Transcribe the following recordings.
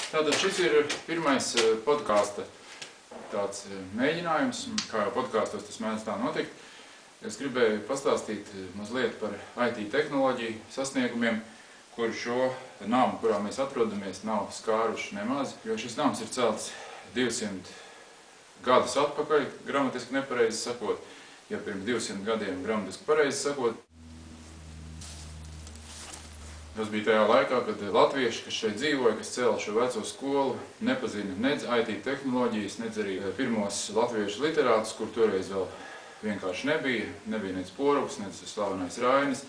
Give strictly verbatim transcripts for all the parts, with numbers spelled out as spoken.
Tātad šis ir pirmais podkāsta tāds mēģinājums, kā jau podkāstos tas mēdz tā notikt. Es gribēju pastāstīt mazliet par I T tehnoloģiju sasniegumiem, kur šo namu, kurā mēs atrodamies, nav skāruši nemaz, jo šis nams ir celts divsimt gadus atpakaļ, gramatiski nepareizi sakot, ja pirms divsimt gadiem gramatiski pareizi sakot. Tas bija tajā laikā, kad latvieši, kas šeit dzīvoja, kas cēla šo veco skolu, nepazina nedz I T tehnoloģijas, nedz arī pirmos latviešu literātus, kur toreiz vēl vienkārši nebija. Nebija nedz Poruks, nedz slavenais Rainis.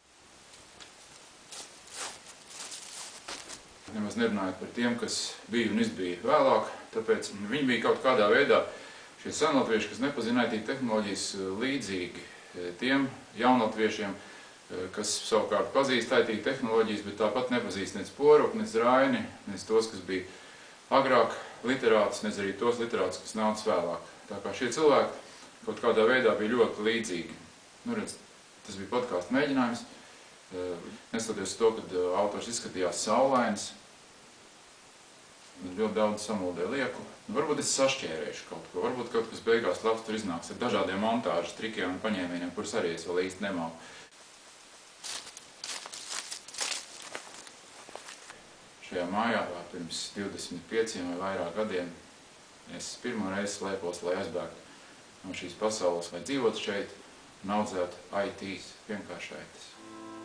Nemaz nerunājot par tiem, kas bija un izbija vēlāk, tāpēc viņi bija kaut kādā veidā šie senlatvieši, kas nepazina I T tehnoloģijas, līdzīgi tiem jaunlatviešiem, kas savukārt pazīst I T tehnoloģijas, bet tāpat nepazīst nec Poruku, nec Raini, nec tos, kas bija agrāk literātus, nec arī tos literātus, kas nāca vēlāk. Tā kā šie cilvēki kaut kādā veidā bija ļoti līdzīgi. Nu, redz, tas bija podkāsta mēģinājums. Neskatoties to, kad autors izskatījās saulains, ļoti daudz samuldē lieku. Nu, varbūt es sašķērēšu kaut ko, varbūt kaut kas beigās labs tur iznāks ar dažādiem montāžas trikiem un paņēmieniem, kurus arī es vēl īsti nemāku. Šajā mājā pirms divdesmit pieciem vai vairāk gadiem es pirmo reizi slēpos, lai aizbēgtu no šīs pasaules, lai dzīvotu šeit un audzētu I T's, vienkārši I T's.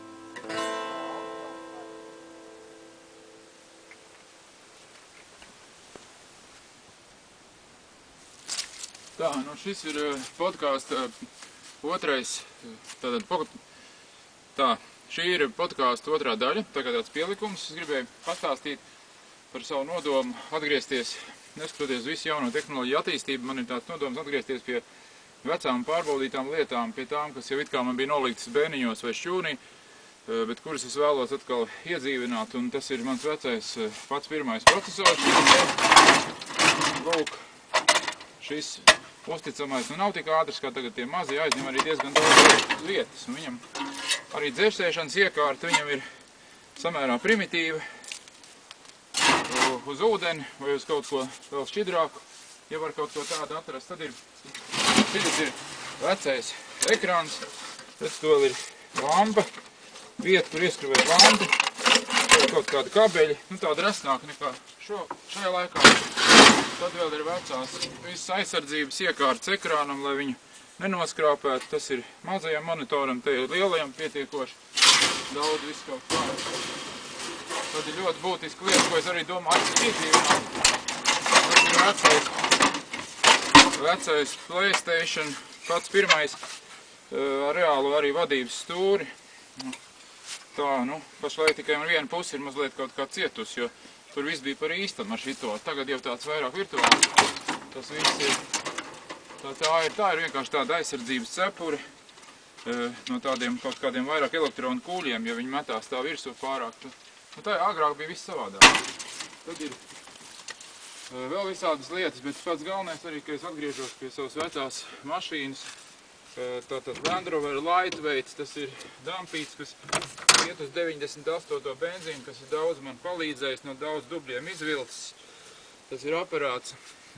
Tā, nu šis ir podkāsta otrais, tātad, tā. Šī ir podkāsta otrā daļa, tagad tāds pielikums. Es gribēju pastāstīt par savu nodomu atgriezties, neskatoties visu jauno tehnoloģiju attīstību, man ir tāds nodoms atgriezties pie vecām pārbaudītām lietām, pie tām, kas jau it kā man bija noliktas bērniņos vai šķūnī, bet kuras es vēlos atkal iedzīvināt, un tas ir mans vecais pats pirmais procesors. Lūk, šis uzticamais, nu nav tik ātrs, kā tagad tie mazie, aizņem arī diezgan daudz vietas, un viņam arī dzērsēšanas iekārta viņam ir samērā primitīva, uz ūdeni vai uz kaut ko vēl šķidrāku. Ja var kaut ko tādu atrast, tad ir, šis ir vecais ekrāns, tad to ir lampa, vieta, kur ieskrivēt lampu, kaut kādi kabeļi, nu tāda resnāka nekā šo, šajā laikā. Tad vēl ir vecās visas aizsardzības iekārtas ekrānam, lai viņu nenoskrāpēt. Tas ir mazajam monitoram, te ir lielajam pietiekoši daudz visu kaut kā. Tad ir ļoti būtiska lieta, ko es arī domāju iedzīvināt. Tas ir vecais, vecais PlayStation, pats pirmais ar reālu arī vadības stūri. Tā, nu, pašlaik tikai man viena puse ir mazliet kaut kā cietus, jo tur viss bija par īstam ar šito. Tagad jau tāds vairāk virtuāls. Tas viss ir. Tā, tā, ir, tā ir vienkārši tāda aizsardzības cepure no tādiem kaut kādiem vairāk elektronu kūļiem, ja viņi metās tā virsū pārāk. Nu, tā agrāk bija viss savādāk. Tad ir vēl visādas lietas, bet pats galvenais arī, ka es atgriežos pie savas vecās mašīnas. Tātad Land Rover Lightweights, tas ir dampīts, kas iet uz deviņdesmit astoto benzīnu, kas ir daudz man palīdzējis no daudz dubļiem izvilcis. Tas ir aparāts,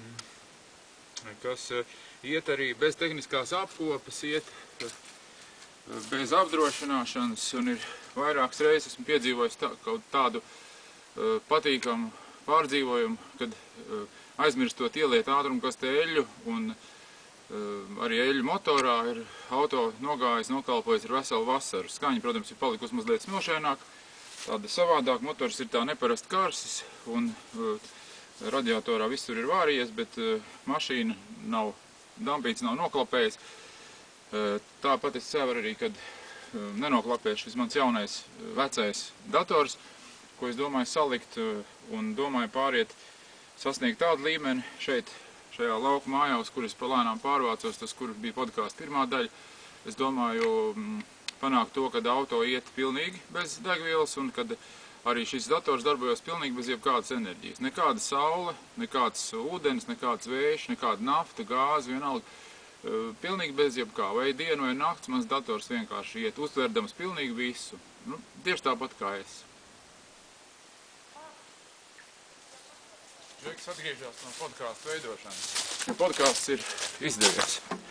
kas iet arī bez tehniskās apkopes, iet bez apdrošināšanas, un ir vairākas reizes esmu piedzīvojis tā, kaut tādu uh, patīkamu pārdzīvojumu, kad uh, aizmirstot ieliet ātrumkaste eļļu, un uh, arī eļļu motorā ir auto nogājis, nokalpojis ar veselu vasaru. Skaņa, protams, ir palikusi mazliet smilšaināk, tāda savādāk, motors ir tā neparasti karsis, un uh, radiatorā viss tur ir vārījies, bet uh, mašīna nav, dampīts nav noklapējis. Uh, tāpat es ceru arī, kad uh, nenoklapēs šis mans jaunais uh, vecais dators, ko es domāju salikt uh, un domāju pāriet, sasniegt tādu līmeni šeit, šajā lauku mājā, uz kur es pa lēnām pārvācos, tas, kur bija podkāsta pirmā daļa. Es domāju um, panākt to, kad auto iet pilnīgi bez degvielas un kad arī šis dators darbojas pilnīgi bez jebkādas enerģijas. Nekāda saule, nekāds ūdens, nekāds vējš, nekāda nafta, gāze, vienalga. Pilnīgi bez jebkā. Vai dienu vai nakts mans dators vienkārši iet, uztverdams pilnīgi visu. Nu, tieši tāpat kā es. Džeks atgriežās no podkāstu veidošanas. Podkāsts ir izdevies.